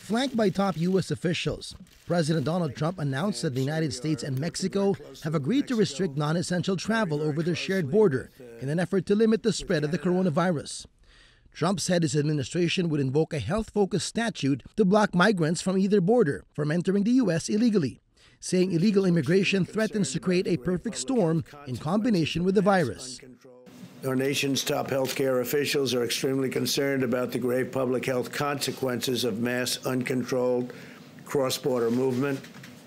Flanked by top U.S. officials, President Donald Trump announced that the United States and Mexico have agreed to restrict non-essential travel over their shared border in an effort to limit the spread of the coronavirus. Trump said his administration would invoke a health-focused statute to block migrants from either border from entering the U.S. illegally, saying illegal immigration threatens to create a perfect storm in combination with the virus. Our nation's top healthcare officials are extremely concerned about the grave public health consequences of mass, uncontrolled cross-border movement.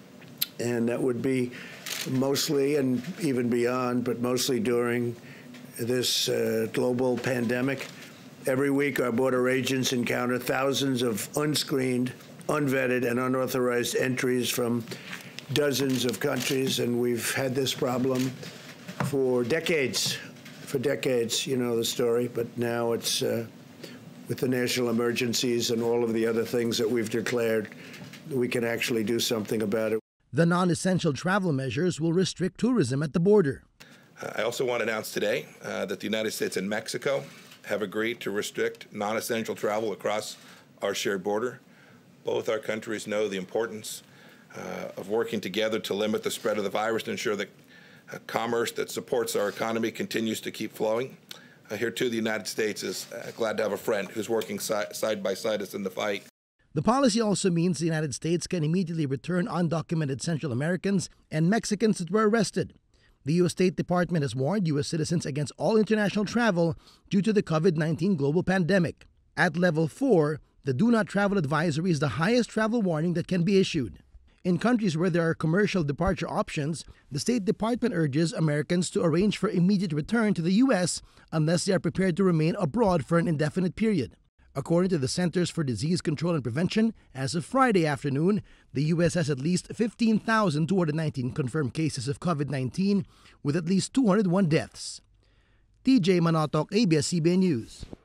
And that would be mostly, and even beyond, but mostly during this global pandemic. Every week, our border agents encounter thousands of unscreened, unvetted, and unauthorized entries from dozens of countries, and we've had this problem for decades. For decades, you know the story, but now it's with the national emergencies and all of the other things that we've declared, we can actually do something about it. The non-essential travel measures will restrict tourism at the border. I also want to announce today that the United States and Mexico have agreed to restrict non-essential travel across our shared border. Both our countries know the importance of working together to limit the spread of the virus and ensure that commerce that supports our economy continues to keep flowing. Here too, the United States is glad to have a friend who's working side by side us in the fight. The policy also means the United States can immediately return undocumented Central Americans and Mexicans that were arrested. The U.S. State Department has warned U.S. citizens against all international travel due to the COVID-19 global pandemic. At Level 4, the Do Not Travel Advisory is the highest travel warning that can be issued. In countries where there are commercial departure options, the State Department urges Americans to arrange for immediate return to the U.S. unless they are prepared to remain abroad for an indefinite period. According to the Centers for Disease Control and Prevention, as of Friday afternoon, the U.S. has at least 15,219 confirmed cases of COVID-19 with at least 201 deaths. TJ Manotok, ABS-CBN News.